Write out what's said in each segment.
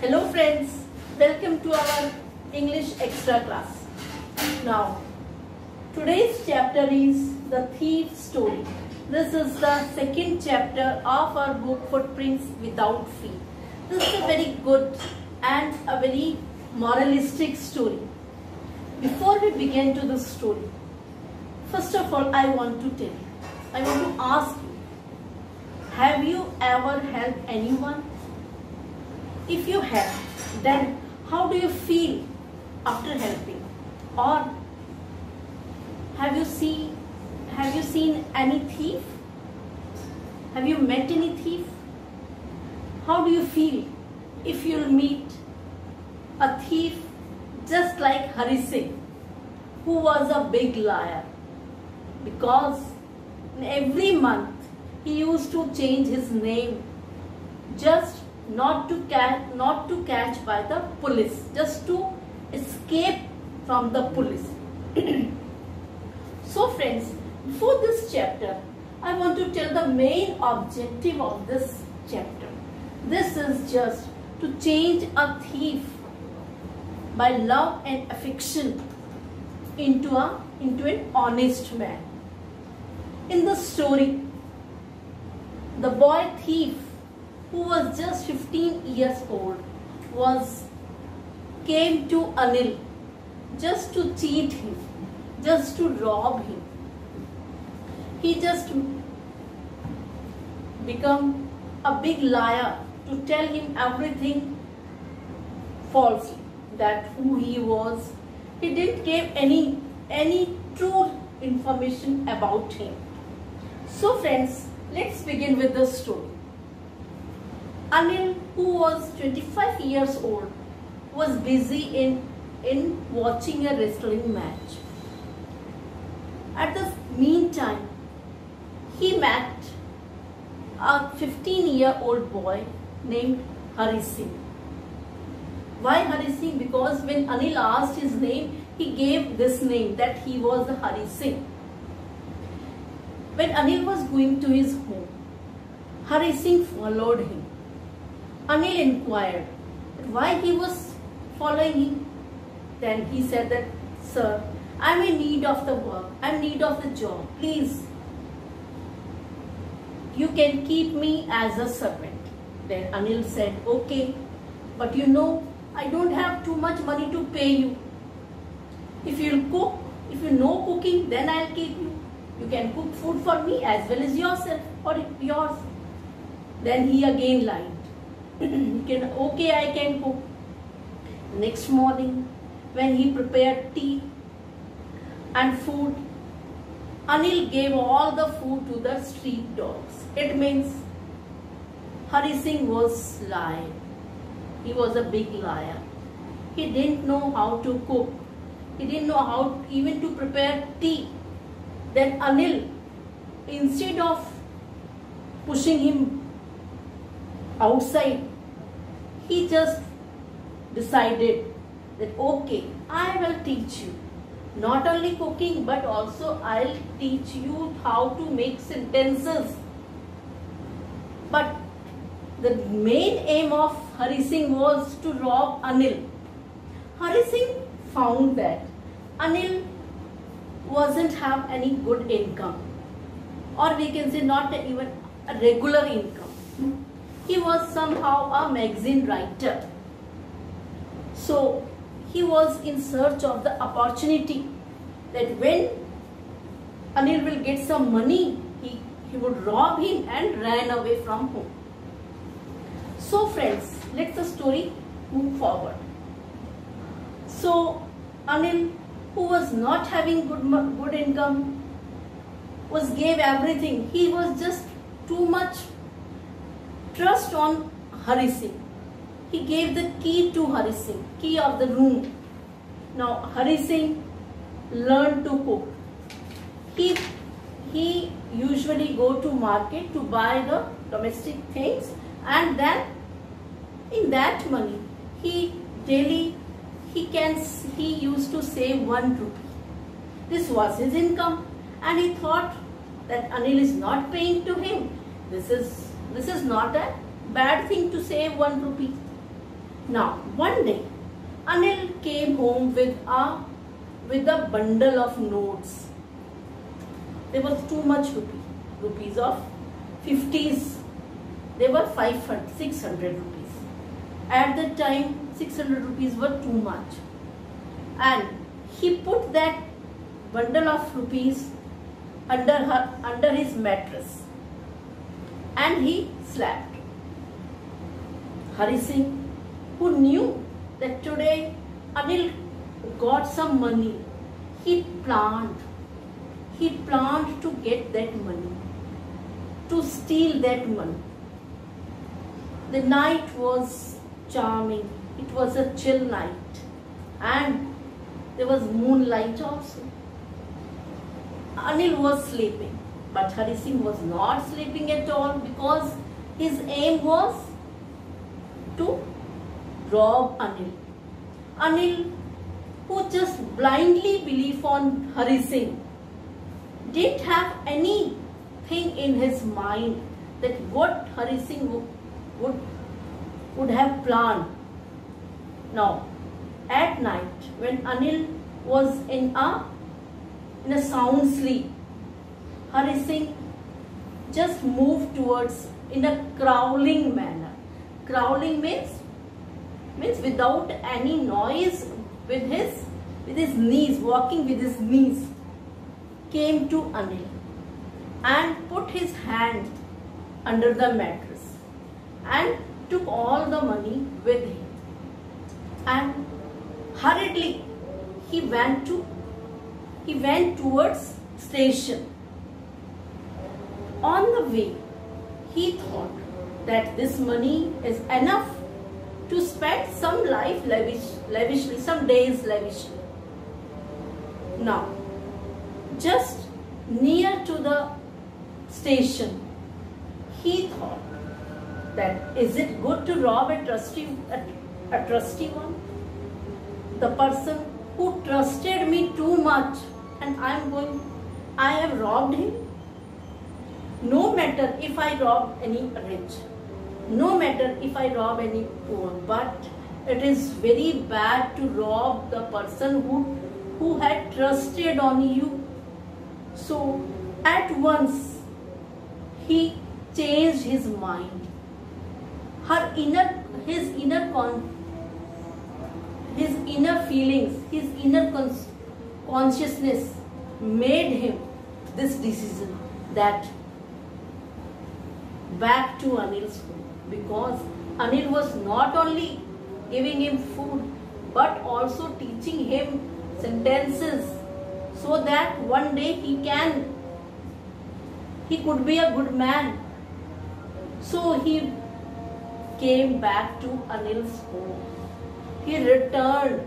Hello friends, welcome to our English extra class. Now, today's chapter is the thief story. This is the second chapter of our book Footprints Without Feet. This is a very good and a very moralistic story. Before we begin to the story, first of all I want to ask you, have you ever helped anyone? If you have, then how do you feel after helping? Or have you seen any thief? Have you met any thief? How do you feel if you'll meet a thief just like Hari Singh, who was a big liar? Because every month he used to change his name just not to catch by the police, just to escape from the police. So friends, before this chapter, I want to tell the main objective of this chapter. This is just to change a thief by love and affection into an honest man. In the story, the boy thief, who was just 15 years old, came to Anil just to cheat him, just to rob him. He just become a big liar to tell him everything falsely, that who he was. He didn't give any true information about him. So friends, let's begin with the story. Anil, who was 25 years old, was busy in watching a wrestling match. At the meantime, he met a 15-year-old boy named Hari Singh. Why Hari Singh? Because when Anil asked his name, he gave this name, that he was the Hari Singh. When Anil was going to his home, Hari Singh followed him. Anil inquired why he was following him. Then he said that, "Sir, I am in need of the work, I am in need of the job. Please, you can keep me as a servant." Then Anil said, "Okay, but you know, I don't have too much money to pay you. If you cook, if you know cooking, then I'll keep you. You can cook food for me as well as yourself or yours." Then he again lied. Okay, I can cook. Next morning, when he prepared tea and food, Anil gave all the food to the street dogs. It means Hari Singh was lying. He was a big liar. He didn't know how to cook. He didn't know how even to prepare tea. Then Anil, instead of pushing him outside, he just decided that, okay, I will teach you not only cooking, but also I'll teach you how to make sentences. But the main aim of Hari Singh was to rob Anil. Hari Singh found that Anil wasn't have any good income, or we can say not even a regular income. He was somehow a magazine writer. So he was in search of the opportunity that when Anil will get some money, he would rob him and ran away from home. So friends, let the story move forward. So Anil, who was not having good income, gave everything. He was just too much trust on Hari Singh. He gave the key to Hari Singh, key of the room. Now Hari Singh learned to cook. He usually go to market to buy the domestic things, and then in that money he used to save 1 rupee. This was his income, and he thought that Anil is not paying to him. This is not a bad thing to save 1 rupee. Now one day Anil came home with a bundle of notes. There was too much rupees of 50s. They were 500, 600 rupees. At the time 600 rupees were too much. And he put that bundle of rupees under his mattress and he slept. Hari Singh, who knew that today Anil got some money, he planned to get that money, to steal that money. The night was charming. It was a chill night and there was moonlight also. Anil was sleeping, but Hari Singh was not sleeping at all because his aim was to rob Anil. Anil, who just blindly believed on Hari Singh, didn't have anything in his mind that what Hari Singh would have planned. Now, at night, when Anil was in a sound sleep, Hari Singh just moved towards in a crawling manner. Crawling means without any noise, with his knees, walking with his knees, came to Anil and put his hand under the mattress and took all the money with him. And hurriedly he went towards station. On the way, he thought that this money is enough to spend some life lavishly, some days lavishly. Now, just near to the station, he thought that is it good to rob a trusty one? The person who trusted me too much, and I have robbed him. No matter if I rob any rich, no matter if I rob any poor, but it is very bad to rob the person who had trusted on you. So at once he changed his mind. His inner feelings, his inner consciousness made him this decision that back to Anil's home, because Anil was not only giving him food but also teaching him sentences so that one day he could be a good man. So he came back to Anil's home. He returned.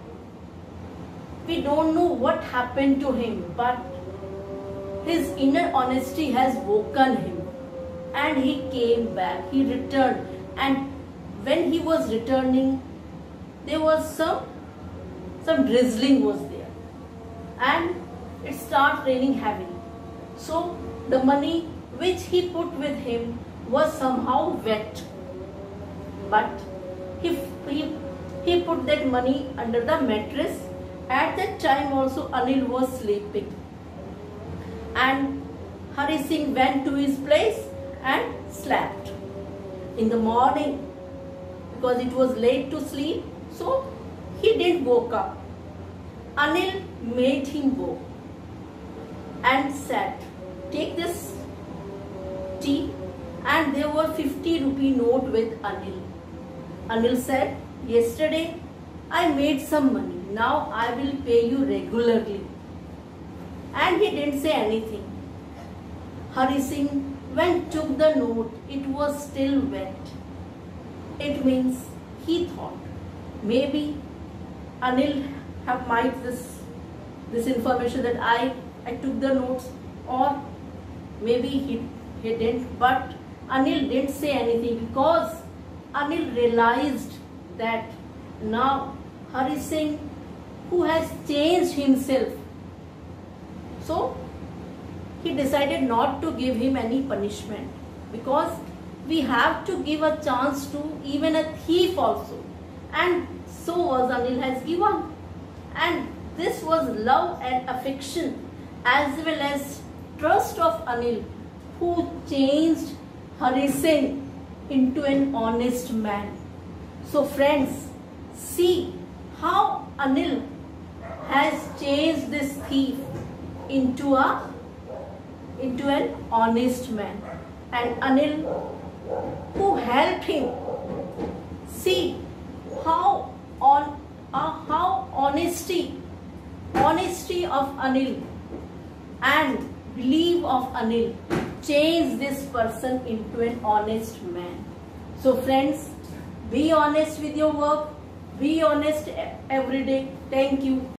We don't know what happened to him, but his inner honesty has woken him. And he came back, he returned, and when he was returning, there was some drizzling was there, and it started raining heavily. So the money which he put with him was somehow wet, but he put that money under the mattress. At that time also Anil was sleeping, and Hari Singh went to his place and slept. In the morning, because it was late to sleep, so he didn't woke up. Anil made him woke and said, take this tea, and there were 50 rupee note with Anil. Anil said, yesterday I made some money, now I will pay you regularly. And he didn't say anything. Hari Singh, when took the note, it was still wet. It means he thought maybe Anil have might this information that I took the notes, or maybe he didn't. But Anil didn't say anything because Anil realized that now Hari Singh, who has changed himself, so he decided not to give him any punishment, because we have to give a chance to even a thief also. and so was Anil has given. And this was love and affection as well as trust of Anil, who changed Hari Singh into an honest man. So friends, see how Anil has changed this thief into an honest man, and Anil who helped him. See how honesty of Anil and belief of Anil changed this person into an honest man. So friends, be honest with your work, be honest every day. Thank you.